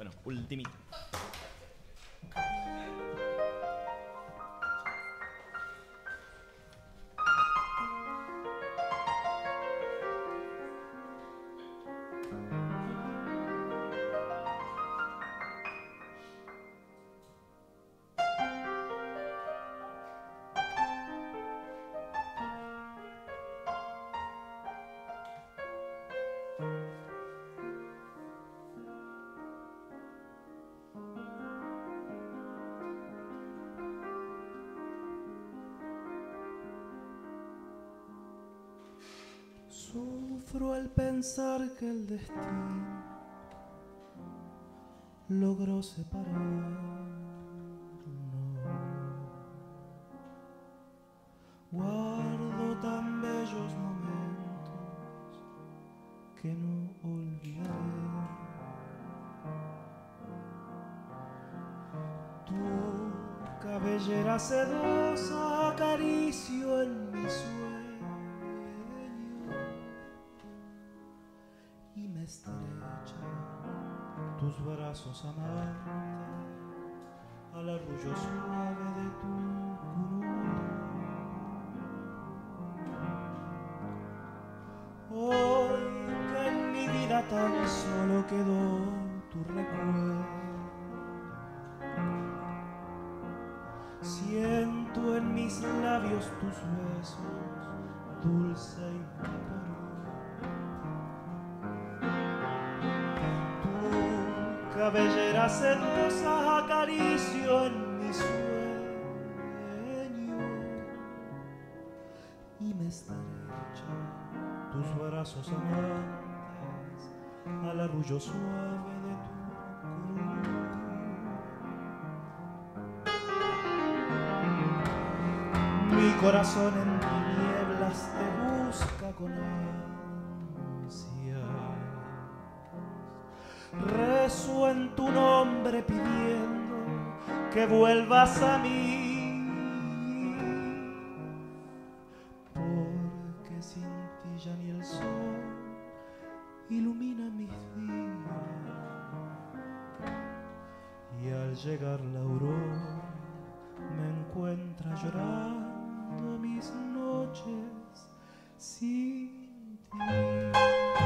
Bueno, ultimito. Sufro al pensar que el destino logró separarnos. Guardo tan bellos momentos que no olvidaré. Tu cabellera sedosa acaricio en mi sueño y me estrecha tus brazos amantes al arrullo suave de tu curul. Hoy que en mi vida tan solo quedó tu recuerdo, siento en mis labios tus besos, dulce y vaporú. Cabellera sedosa acaricio en mi sueño y me estrecha tus brazos amantes al arrullo suave de tu curul. Mi corazón en tinieblas te busca con ansia. Rezo en tu nombre pidiendo que vuelvas a mí, porque sin ti ya ni el sol ilumina mis días, y al llegar la aurora me encuentra llorando mis noches sin ti.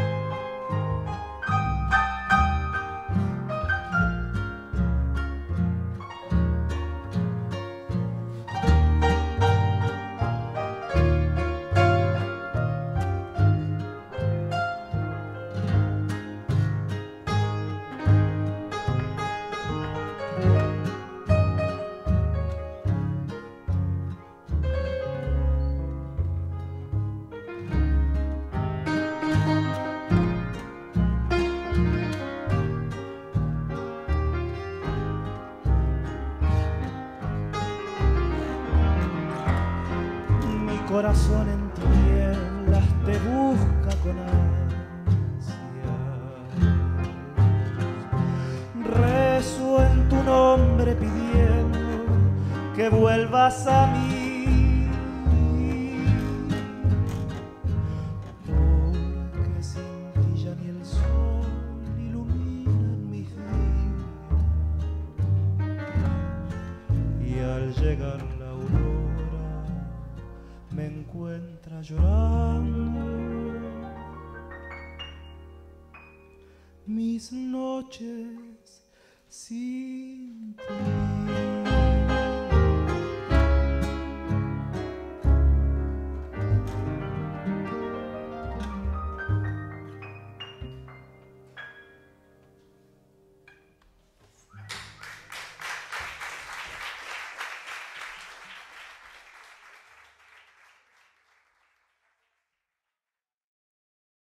Corazón en tinieblas te busca con ansia. Rezo en tu nombre pidiendo que vuelvas a mí, porque sin ti ya ni el sol ilumina mis días, y al llegar la aurora me encuentra llorando mis noches sin ti.